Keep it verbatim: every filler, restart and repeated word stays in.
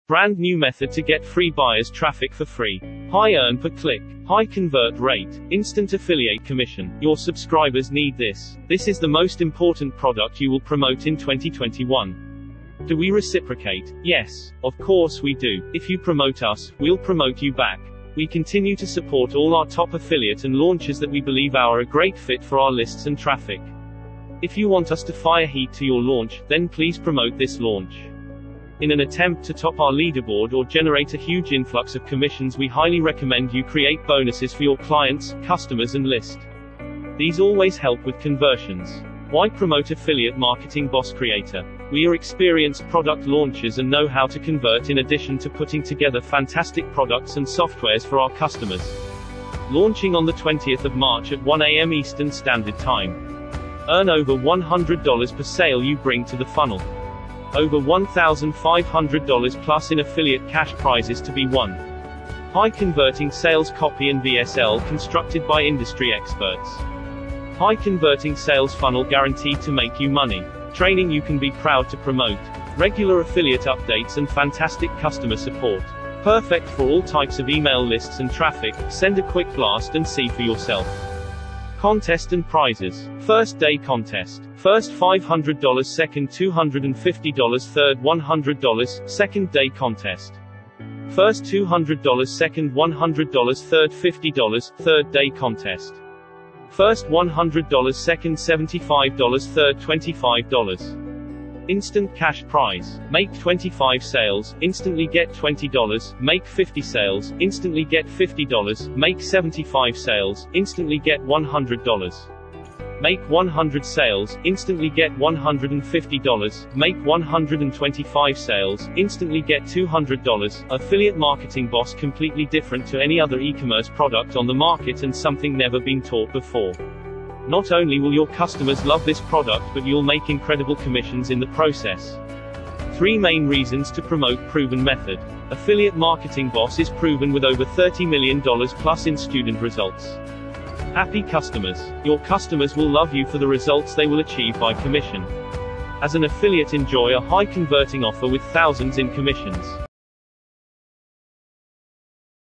Brand new method to get free buyers traffic for free. High earn per click. High convert rate. Instant affiliate commission. Your subscribers need this. This is the most important product you will promote in twenty twenty-one. Do we reciprocate? Yes, of course we do. If you promote us, we'll promote you back. We continue to support all our top affiliate and launches that we believe are a great fit for our lists and traffic. If you want us to fire heat to your launch, then please promote this launch. In an attempt to top our leaderboard or generate a huge influx of commissions, we highly recommend you create bonuses for your clients, customers and list. These always help with conversions. Why promote Affiliate Marketing Boss Creator? We are experienced product launchers and know how to convert, in addition to putting together fantastic products and softwares for our customers. Launching on the twentieth of March at one A M Eastern Standard Time. Earn over one hundred dollars per sale you bring to the funnel. Over one thousand five hundred dollars plus in affiliate cash prizes to be won. High converting sales copy and V S L constructed by industry experts. High converting sales funnel guaranteed to make you money. Training you can be proud to promote. Regular affiliate updates and fantastic customer support. Perfect for all types of email lists and traffic. Send a quick blast and see for yourself. Contest and prizes. First day contest. First five hundred dollars, second two hundred fifty dollars, third one hundred dollars, second day contest. First two hundred dollars, second one hundred dollars, third fifty dollars, third day contest. First one hundred dollars, second seventy-five dollars, third twenty-five dollars. Instant cash prize. Make twenty-five sales, instantly get twenty dollars, make fifty sales, instantly get fifty dollars, make seventy-five sales, instantly get one hundred dollars. Make one hundred sales, instantly get one hundred fifty dollars, make one hundred twenty-five sales, instantly get two hundred dollars. Affiliate Marketing Boss, completely different to any other e-commerce product on the market and something never been taught before. Not only will your customers love this product, but you'll make incredible commissions in the process. Three main reasons to promote proven method. Affiliate Marketing Boss is proven with over thirty million dollars plus in student results. Happy customers. Your customers will love you for the results they will achieve by commission. As an affiliate, enjoy a high converting offer with thousands in commissions.